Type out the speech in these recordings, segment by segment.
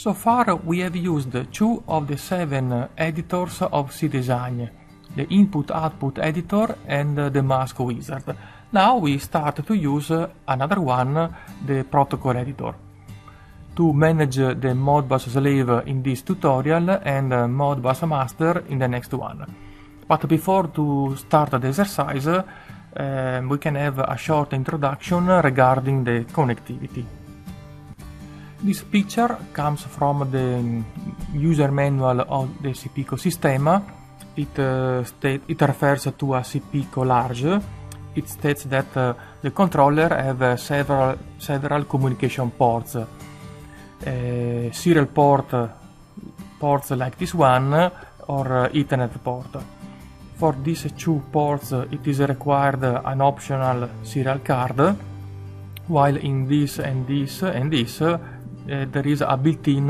So far we have used 2 of the 7 editors of CDesign, the input-output editor and the mask wizard. Now we start to use another one, the protocol editor, to manage the Modbus slave in this tutorial and Modbus master in the next one. But before to start the exercise, we can have a short introduction regarding the connectivity. This picture comes from the user manual of the CPICO Sistema. It refers to a CPICO large. It states that the controller have several communication ports. Serial ports like this one, or Ethernet port. For these 2 ports it is required an optional serial card, while in this and this and this there is a built-in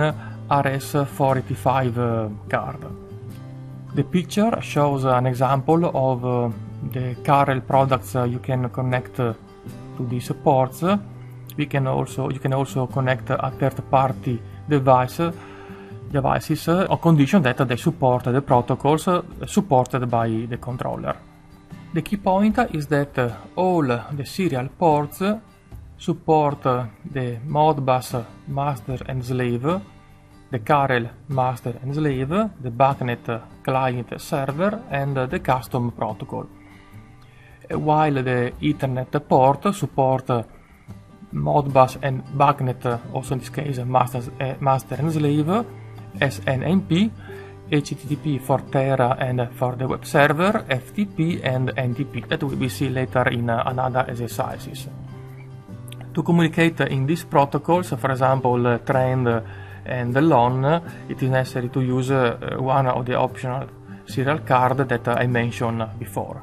RS485 card. The picture shows an example of the Carel products you can connect to these ports. You can also connect a third-party devices on condition that they support the protocols supported by the controller. The key point is that all the serial ports support the Modbus master and slave, the Carel master and slave, the BACnet client server, and the custom protocol. While the Ethernet port support Modbus and BACnet, also in this case master and slave, SNMP, HTTP for Terra and for the web server, FTP and NTP, that we will see later in another exercises. To communicate in these protocols, for example trend and LON, it is necessary to use one of the optional serial card that I mentioned before.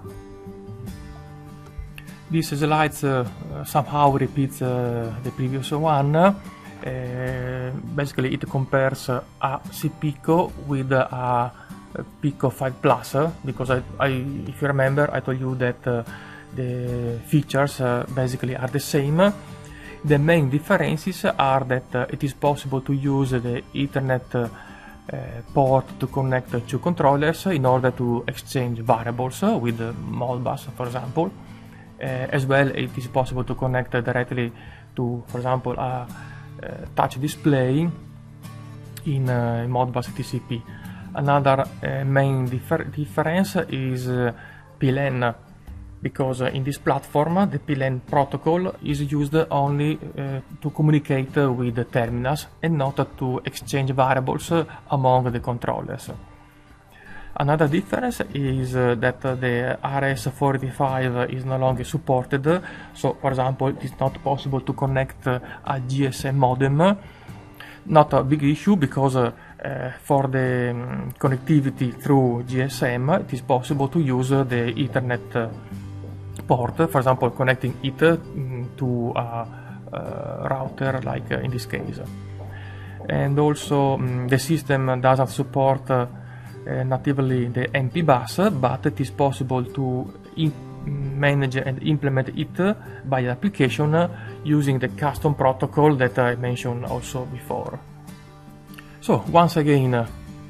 This slide somehow repeats the previous one. Basically it compares a CPICO with a Pico 5 Plus, because if you remember I told you that the features basically are the same. The main differences are that it is possible to use the Ethernet port to connect 2 controllers in order to exchange variables with Modbus, for example. As well, it is possible to connect directly to, for example, a touch display in Modbus TCP. Another main difference is PLAN, because in this platform the PLAN protocol is used only to communicate with the terminals and not to exchange variables among the controllers. Another difference is that the RS485 is no longer supported, so for example it is not possible to connect a GSM modem. Not a big issue, because for the connectivity through GSM it is possible to use the Ethernet port, for example connecting it to a router like in this case. And also the system doesn't support natively the MP bus, but it is possible to manage and implement it by application using the custom protocol that I mentioned also before. So once again,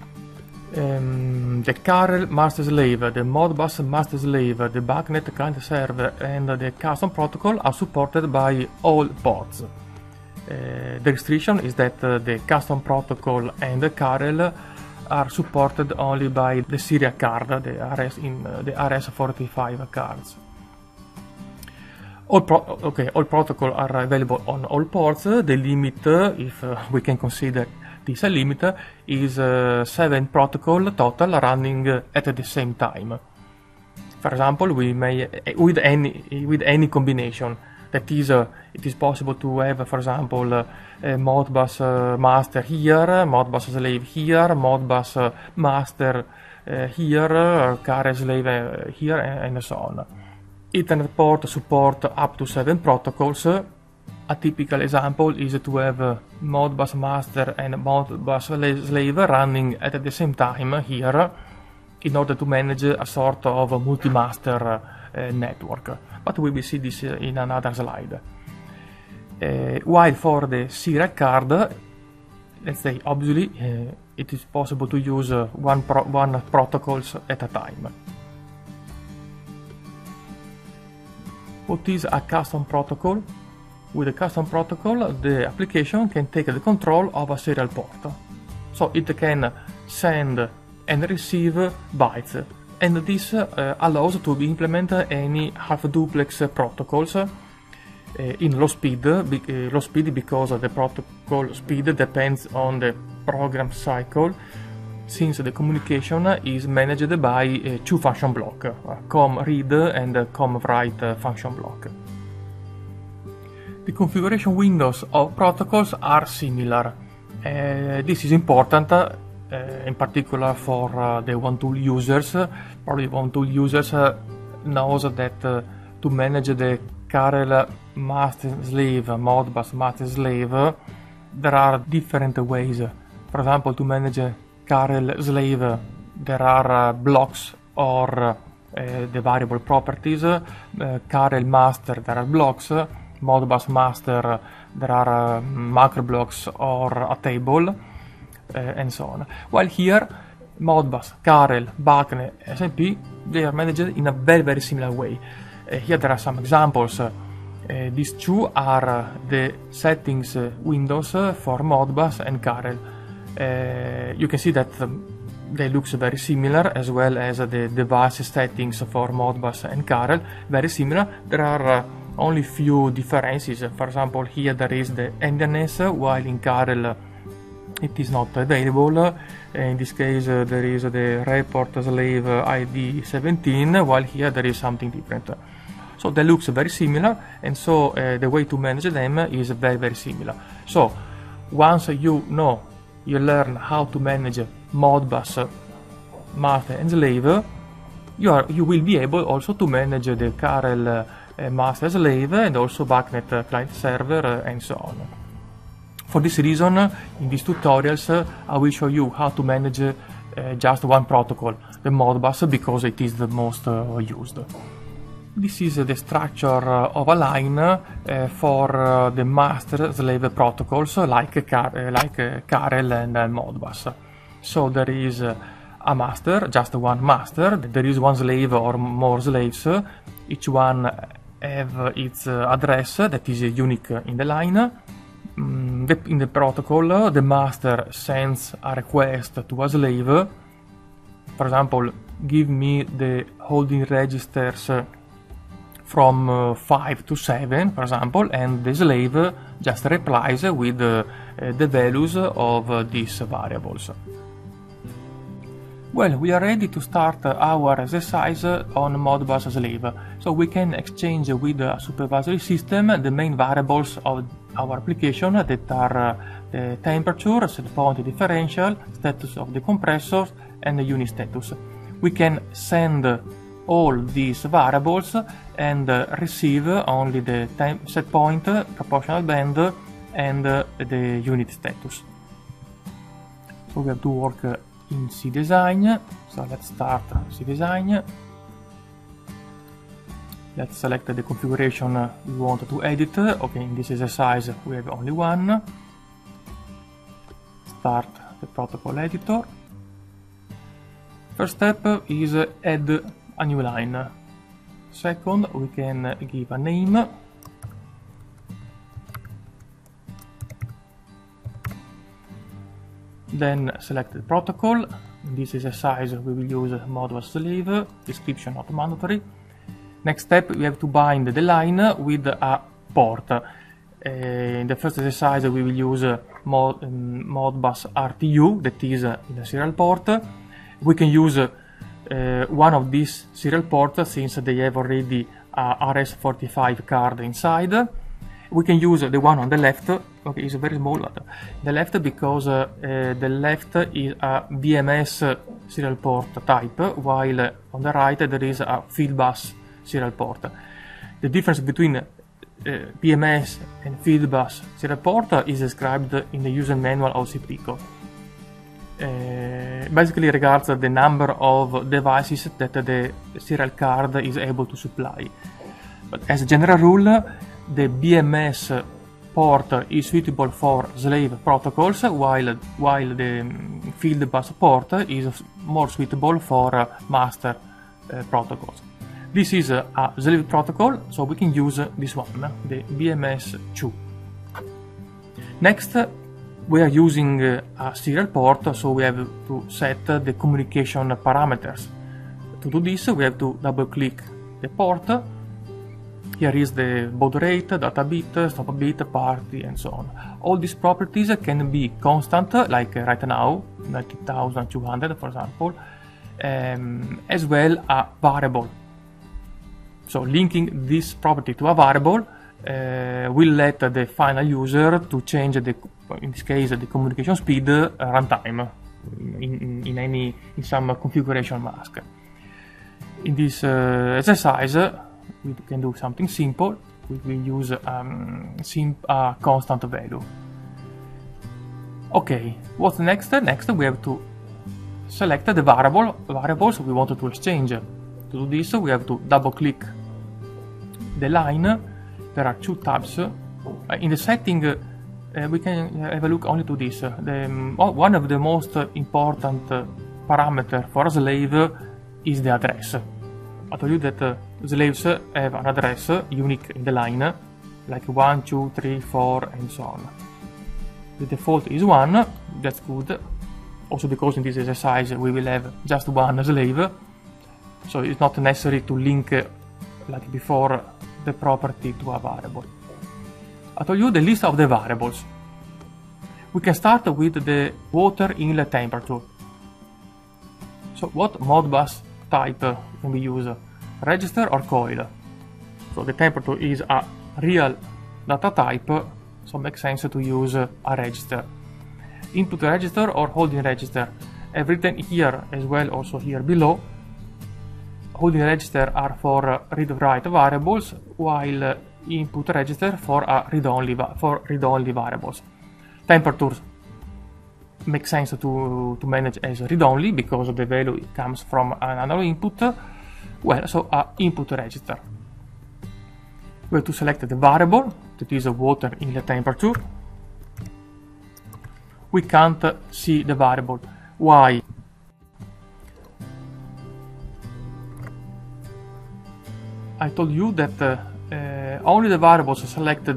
the Carel master slave, the Modbus master slave, the BACnet client server and the custom protocol are supported by all ports. The restriction is that the custom protocol and the Carel are supported only by the serial card, the RS485 cards. All protocols are available on all ports. The limit, if we can consider this a limit, is 7 protocols total running at the same time. For example, we may with any combination. That is, it is possible to have, for example, Modbus master here, Modbus slave here, Modbus master here, Carel slave here, and so on. Ethernet port support up to 7 protocols. A typical example is to have Modbus master and Modbus slave running at the same time here, in order to manage a sort of multi-master network. But we will see this in another slide. While for the serial card, let's say, obviously, it is possible to use one protocols at a time. What is a custom protocol? With a custom protocol, the application can take the control of a serial port. So it can send and receive bytes, and this allows to implement any half-duplex protocols in low speed because the protocol speed depends on the program cycle, since the communication is managed by two function blocks, COM read and COM write function block. The configuration windows of protocols are similar. This is important in particular for the one-tool users. Probably one-tool users knows that to manage the Karel master-slave, Modbus master-slave, there are different ways. For example, to manage Karel slave, there are blocks or the variable properties. Karel master, there are blocks. Modbus master, there are macro blocks or a table, and so on. While here, Modbus, Karel, Bacne, SMP, they are managed in a very similar way. Here there are some examples. These two are the settings windows for Modbus and Karel. You can see that they look very similar, as well as the device settings for Modbus and Karel, very similar. There are only few differences. For example, here there is the endness, while in Karel it is not available. In this case there is the report slave ID 17, while here there is something different. So they look very similar, and so the way to manage them is very similar. So once you learn how to manage Modbus master and slave, you will be able also to manage the Karel master slave and also Bacnet client server and so on. For this reason, in these tutorials I will show you how to manage just one protocol, the Modbus, because it is the most used. This is the structure of a line for the master-slave protocols like Karel and Modbus. So there is a master, just one master. There is one slave or more slaves. Each one have its address that is unique in the line. In the protocol, the master sends a request to a slave. For example, give me the holding registers from 5 to 7, for example, and the slave just replies with the values of these variables. Well, we are ready to start our exercise on Modbus slave. So we can exchange with a supervisory system the main variables of our application that are the temperature, set point differential, status of the compressor, and the unit status. We can send all these variables and receive only the set point, proportional band, and the unit status. So we have to work in CDesign. So let's start CDesign. Let's select the configuration we want to edit. Okay, in this exercise we have only one. Start the protocol editor. First step is add a new line. Second, we can give a name. Then select the protocol. In this exercise we will use Modbus slave, description not mandatory. Next step, we have to bind the line with a port. In the first exercise we will use Modbus RTU, that is in a serial port. We can use one of these serial ports since they have already a RS-45 card inside. We can use the one on the left. Okay, it's very small. The left because the left is a BMS serial port type, while on the right there is a Fieldbus serial port. The difference between BMS and Fieldbus serial port is described in the user manual of CPICO. Basically regards the number of devices that the serial card is able to supply. But as a general rule, the BMS port is suitable for slave protocols, while the field bus port is more suitable for master protocols. This is a slave protocol, so we can use this one, the BMS2. Next, we are using a serial port, so we have to set the communication parameters. To do this, we have to double-click the port. Here is the baud rate, data bit, stop bit, party, and so on. All these properties can be constant, like right now, 90,200 for example, as well a variable. So linking this property to a variable will let the final user to change in this case the communication speed runtime in some configuration mask. In this exercise, we can do something simple. We will use a constant value. Okay, what's next? Next, we have to select the variables we want to exchange. To do this, we have to double-click the line. There are two tabs. In the setting, we can have a look only to this. One of the most important parameters for a slave is the address. I told you that slaves have an address unique in the line, like 1, 2, 3, 4, and so on. The default is 1, that's good. Also because in this exercise we will have just one slave, so it's not necessary to link, like before, the property to a variable. I told you the list of the variables. We can start with the water inlet temperature. So what Modbus type can we use? Register or coil? So the temperature is a real data type, so it makes sense to use a register. Input register or holding register. I've written here as well, also here below. Holding register are for read-write variables, while input register for read-only variables. Temperatures make sense to manage as read-only because the value comes from an analog input. Well, so input register. We have to select the variable that is a water inlet temperature. We can't see the variable. Why? I told you that only the variables selected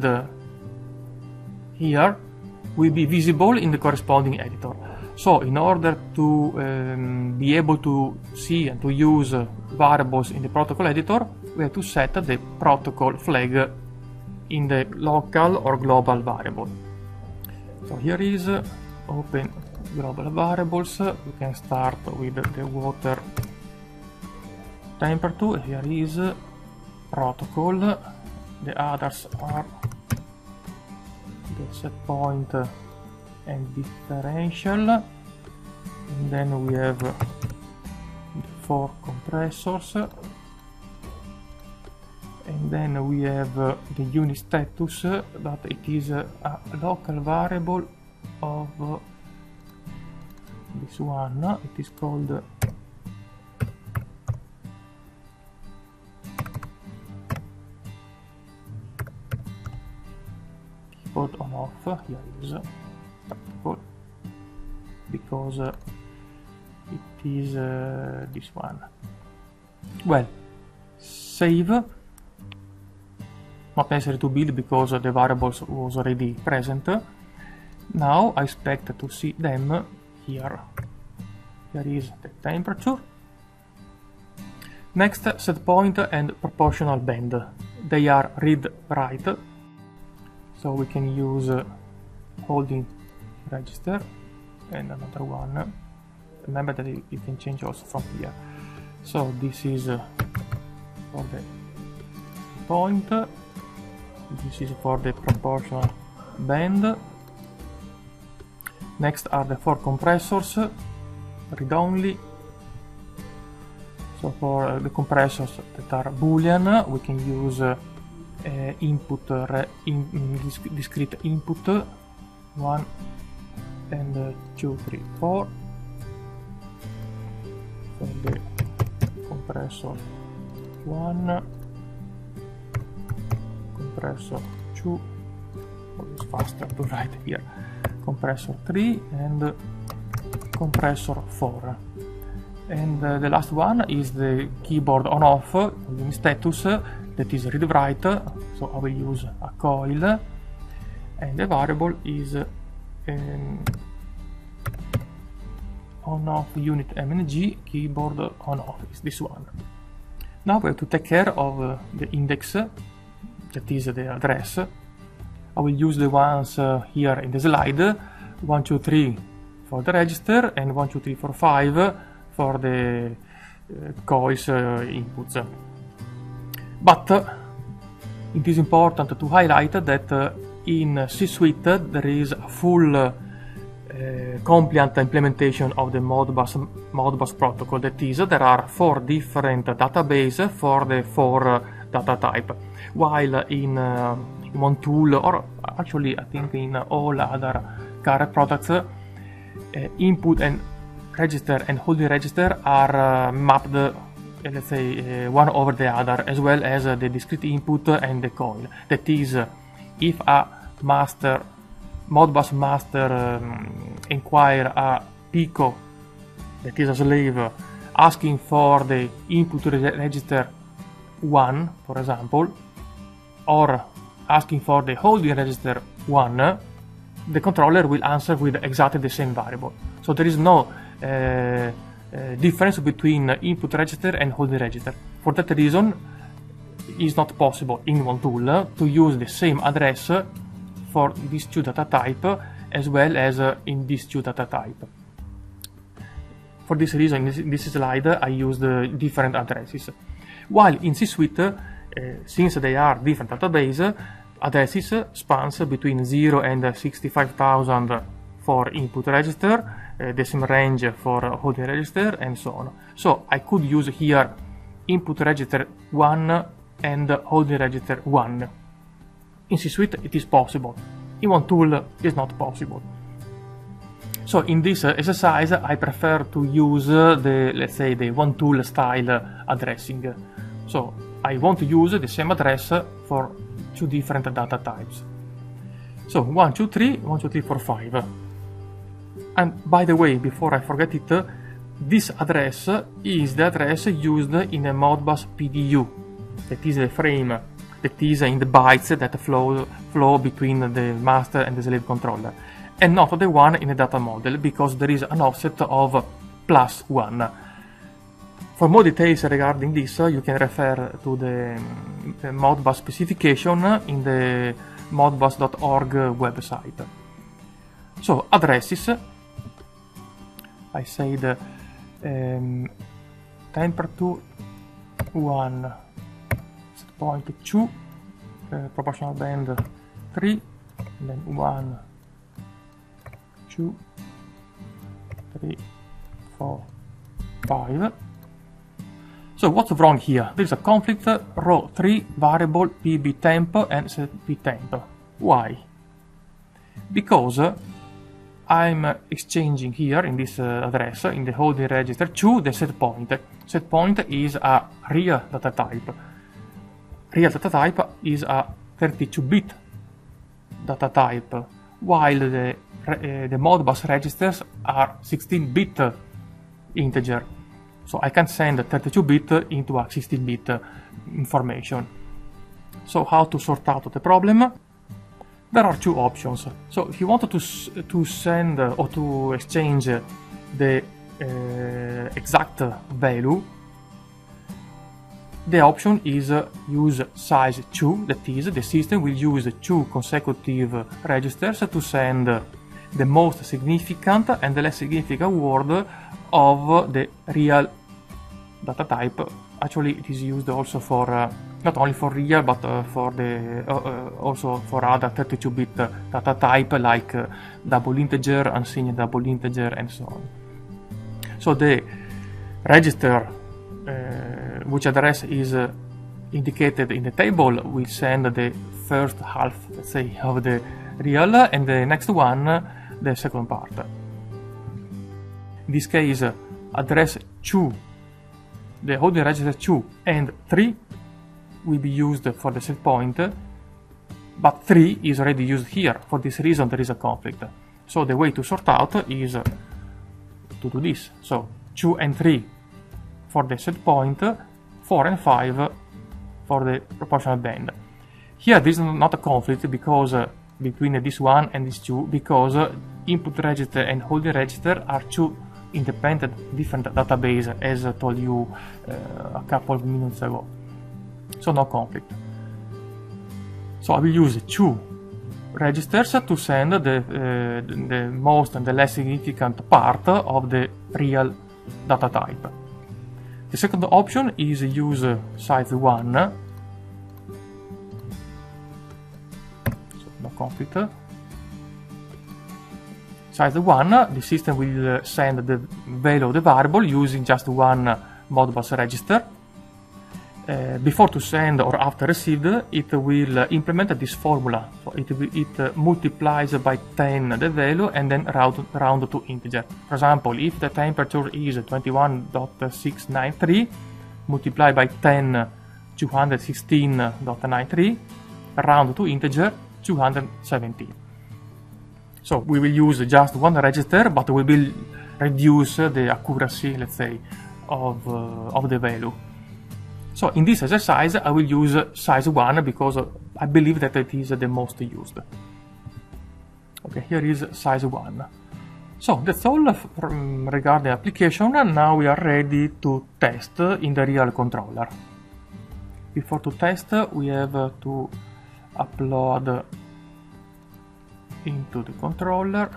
here will be visible in the corresponding editor. So in order to be able to see and to use variables in the protocol editor, we have to set the protocol flag in the local or global variable. So here is open global variables. We can start with the water temperature. Here is protocol. The others are the set point and differential, and then we have the 4 compressors, and then we have the unit status, but it is a local variable of this one. It is called keyboard on off. Here is practical because it is this one. Well, save. Not necessary to build because the variables was already present. Now I expect to see them here. Here is the temperature. Next, set point and proportional band. They are read-write, so we can use holding register and another one. Remember that you can change also from here. So this is for the point, this is for the proportional band. Next are the 4 compressors, read-only. So for the compressors that are Boolean, we can use discrete input 1 and 2, 3, 4. For the compressor 1, compressor 2, it's faster to write here. Compressor 3 and compressor 4. And the last one is the keyboard on-off using status, that is read-write, so I will use a coil, and the variable is on-off unit MNG, keyboard on-off is this one. Now we have to take care of the index, that is the address. I will use the ones here in the slide, 1, 2, 3 for the register and 1, 2, 3, 4, 5 for the coils inputs. But it is important to highlight that in C Suite there is a full compliant implementation of the Modbus protocol. That is, there are 4 different databases for the 4 data type, while in one tool, or actually I think in all other current products, input and register and holding register are mapped, let's say, one over the other, as well as the discrete input and the coil. That is, if a Modbus master inquire a Pico, that is a slave, asking for the input register 1, for example, or asking for the holding register 1, the controller will answer with exactly the same variable. So there is no difference between input register and holding register. For that reason, it is not possible in one tool to use the same address for these 2 data type as well as in these 2 data type. For this reason, in this slide, I used different addresses. While in C Suite, since they are different database, addresses spans between 0 and 65,000 for input register, decimal range for holding register, and so on. So I could use here input register 1 and holding register 1. In C Suite it is possible. In one tool it is not possible. So in this exercise I prefer to use let's say the one tool style addressing. So I want to use the same address for 2 different data types. So 1, 2, 3, 1, 2, 3, 4, 5. And by the way, before I forget it, this address is the address used in a Modbus PDU. That is the frame that is in the bytes that flow between the master and the slave controller, and not the one in the data model, because there is an offset of +1. For more details regarding this, you can refer to the Modbus specification in the modbus.org website. So addresses, I said temperature 1, set point 2, proportional band 3, and then 1, 2, 3, 4, 5. So what's wrong here? There is a conflict row 3 variable pb temp and set p temp. Why? Because I'm exchanging here in this address, in the holding register, to the set point. Set point is a real data type. Real data type is a 32-bit data type, while the Modbus registers are 16-bit integer. So I can send 32-bit into a 16-bit information. So how to sort out the problem? There are 2 options. So if you wanted to send or to exchange the exact value, the option is use size 2, that is, the system will use 2 consecutive registers to send the most significant and the less significant word of the real data type. Actually, it is used also for not only for real, but for the also for other 32-bit data type like double integer, unsigned double integer, and so on. So the register which address is indicated in the table will send the first half, let's say, of the real, and the next one the second part. In this case, address 2, the holding register 2 and 3 will be used for the set point, but 3 is already used here. For this reason there is a conflict. So the way to sort out is to do this. So 2 and 3 for the set point, 4 and 5 for the proportional band. Here there is not a conflict because between this one and this two, because input register and holding register are two independent different database, as I told you a couple of minutes ago. So no conflict. So I will use 2 registers to send the most and the less significant part of the real data type. The second option is use size 1. So no conflict. Size 1, the system will send the value of the variable using just one Modbus register. Before to send or after received, it will implement this formula. So it multiplies by 10 the value and then round to integer. For example, if the temperature is 21.693, multiply by 10 216.93, round to integer 217. So we will use just one register, but we will reduce the accuracy, let's say, of the value. So in this exercise I will use size 1 because I believe that it is the most used. Okay, here is size 1. So that's all regarding the application. Now we are ready to test in the real controller. Before to test, we have to upload into the controller.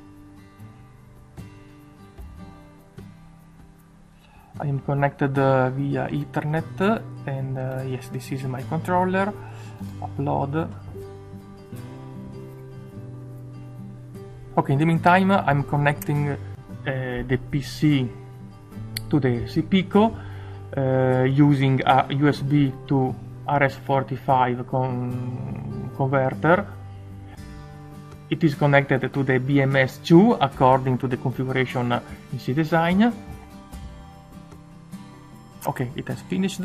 I am connected via Ethernet, and yes, this is my controller. Upload. Okay, in the meantime, I'm connecting the PC to the CPICO using a USB to RS-485 converter. It is connected to the BMS2 according to the configuration in cDesign. Okay, it has finished.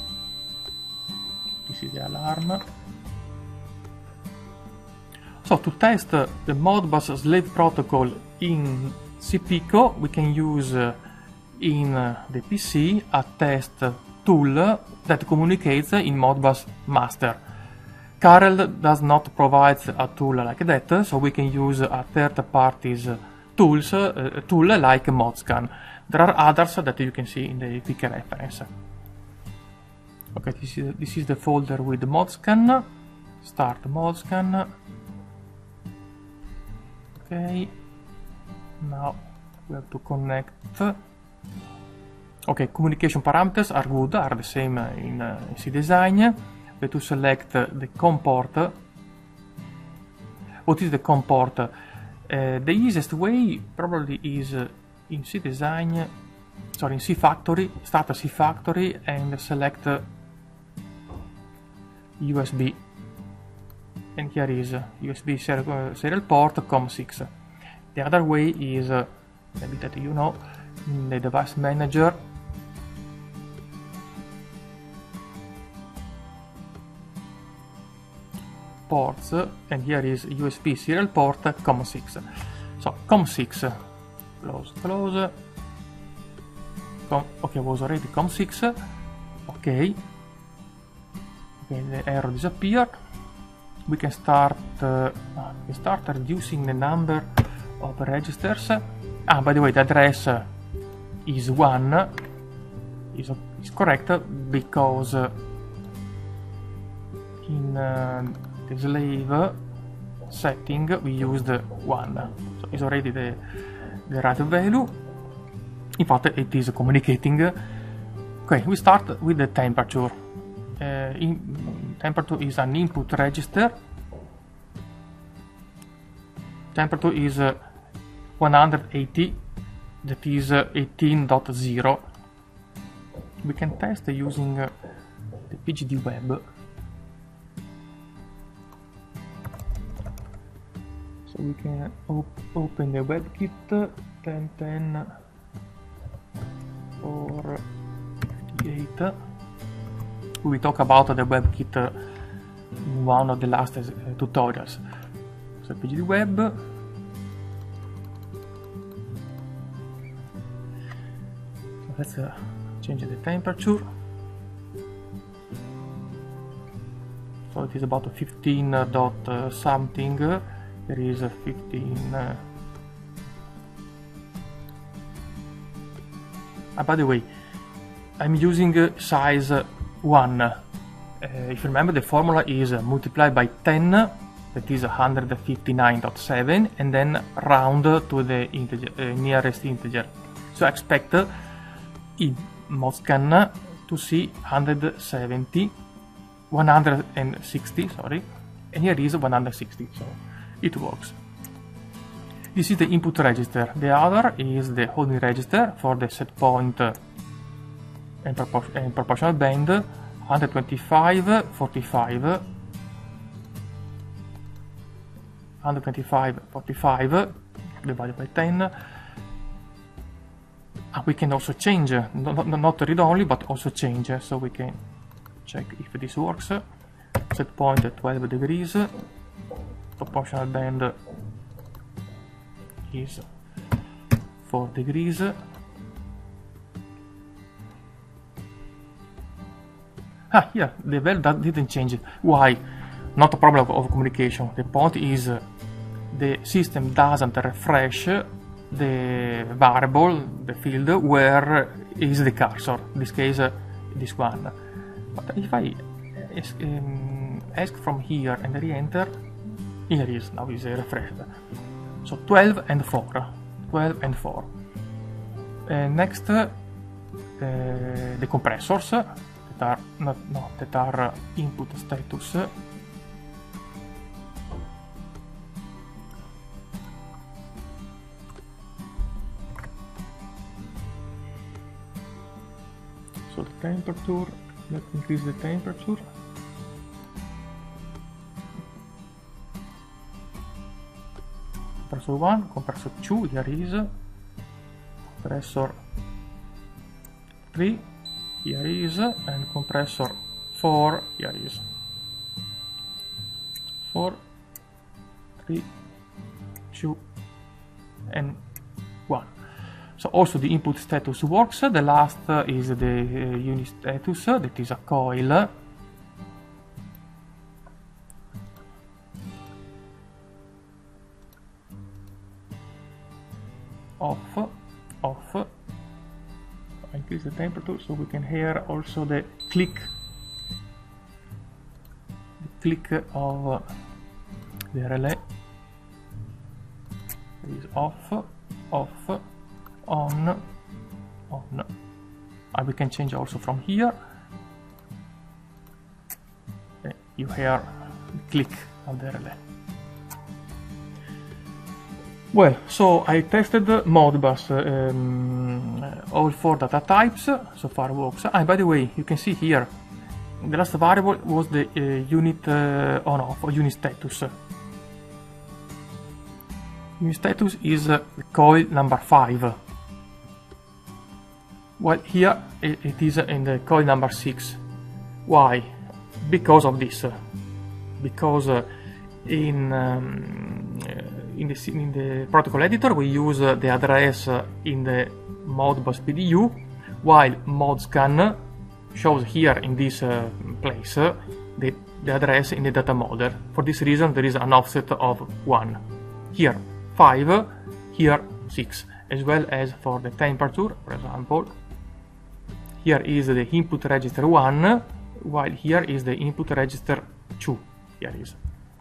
This is the alarm. So to test the Modbus slave protocol in CPICO, we can use in the PC a test tool that communicates in Modbus master. Karel does not provide a tool like that, so we can use a third party's tool like Modscan. There are others that you can see in the quick reference. Okay, this is the folder with Modscan. Start Modscan. Okay, now we have to connect. Okay, communication parameters are good, are the same in cDesign. We have to select the COM port. What is the COM port? The easiest way probably is in cDesign, sorry, in cFactory, start a cFactory and select USB. And here is USB serial port COM6. The other way is, maybe that you know, in the device manager, ports, and here is USB serial port COM6. So COM6, close. Okay, was already COM6. Okay, the error disappeared. We can start reducing the number of registers. By the way, the address is 1 is correct because in the slave setting we used 1, so it's already the right value. In fact, it is communicating. Okay, we start with the temperature. Temperature is an input register. Temperature is 180, that is 18.0. We can test using the PGDweb. So we can open the WebKit 1010 458. We will talk about the WebKit in one of the last tutorials. So PGDweb. Let's change the temperature. So it is about 15 dot something. There is a 15. By the way, I'm using size 1. If you remember, the formula is multiply by 10, that is 159.7, and then round to the integer, nearest integer. So I expect in Modscan to see 160, sorry, and here is 160, so it works. This is the input register. The other is the holding register for the set point and proportional band, 125, 45, 125, 45 divided by 10. We can also change, not read only, but also change, so we can check if this works. Set point at 12 degrees, proportional band is 4 degrees. Here, the value didn't change. Why? Not a problem of communication. The point is the system doesn't refresh the variable, the field, where is the cursor, in this case this one. But if I ask from here and re-enter, here is, now is refreshed. So 12 and 4, 12 and 4. Next, the compressors that are input status. So the temperature, let's increase the temperature. Compressor 1, compressor 2, here is. Compressor 3, here is. And compressor 4, here is. 4, 3, 2, and 1. So also the input status works. The last is the unit status, that is a coil. Off, off. I increase the temperature so we can hear also the click of the relay. It is off, off, on, on. And we can change also from here. You hear the click of the relay. Well, so I tested Modbus, all 4 data types, so far works. By the way, you can see here, the last variable was the unit on-off, or unit status. Unit status is coil number 5. Well, here it is in the coil number 6. Why? Because of this. Because in the protocol editor we use the address in the Modbus PDU, while Modscan shows here in this place the address in the data model. For this reason there is an offset of 1. Here 5, here 6, as well as for the temperature, for example. Here is the input register 1, while here is the input register 2. Here is.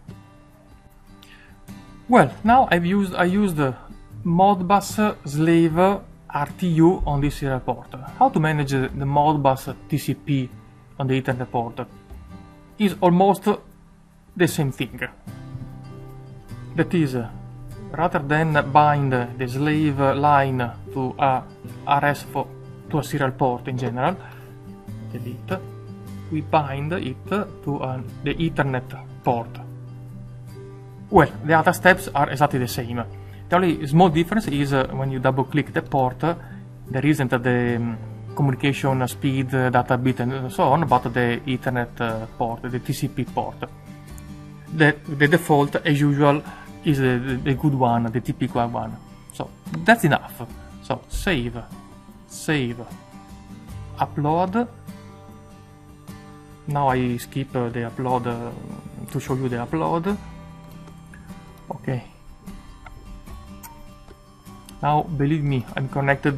Well, now I used Modbus slave RTU on this serial port. How to manage the Modbus TCP on the Ethernet port is almost the same thing. That is, rather than bind the slave line to a to a serial port in general, delete, we bind it to the Ethernet port. Well, the other steps are exactly the same. The only small difference is when you double click the port, there isn't the communication speed, data bit and so on, but the Ethernet port, the TCP port. the default, as usual, is the good one, the typical one. So that's enough. So save, upload. Now I skip the upload to show you the upload. Okay. Now, believe me, I'm connected.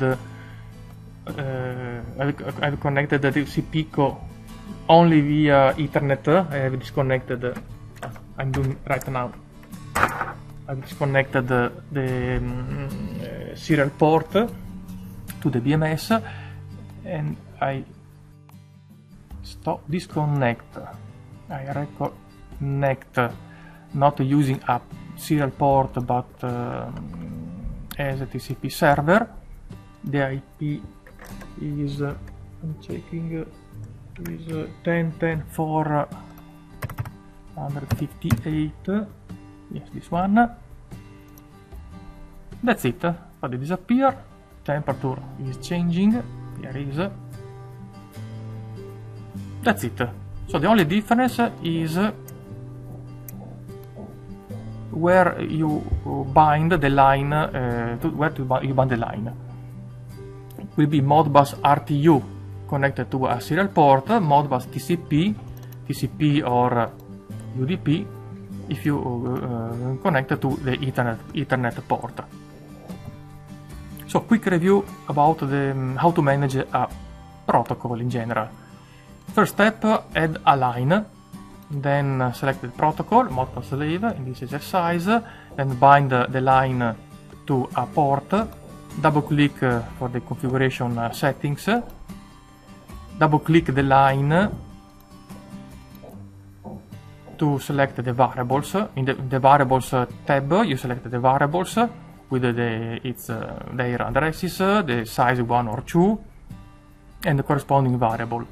I've connected the CPICO only via Ethernet. I have disconnected. I'm doing right now. I've disconnected the serial port to the BMS, and I disconnect. I reconnect, not using a serial port, but as a TCP server. The IP is, I'm checking, is 10.10.458. Yes, this one. That's it. But it disappear. Temperature is changing. Here is. That's it. So the only difference is where you bind the line, you bind the line. It will be Modbus RTU connected to a serial port, Modbus TCP or UDP if you connect to the Ethernet port. So quick review about how to manage a protocol in general. First step, add a line. Then select the protocol, Modbus slave in this exercise, and bind the line to a port. Double click for the configuration settings. Double click the line to select the variables. In the variables tab, you select the variables with their addresses, the size 1 or 2, and the corresponding variable.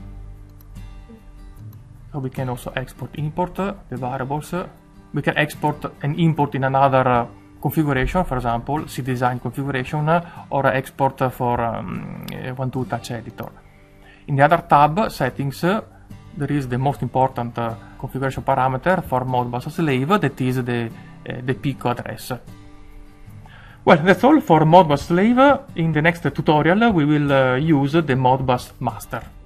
So we can also export, import the variables. We can export and import in another configuration, for example, cdesign configuration, or export for One2 Touch Editor. In the other tab, settings, there is the most important configuration parameter for Modbus slave, that is the PICO address. Well, that's all for Modbus slave. In the next tutorial, we will use the Modbus master.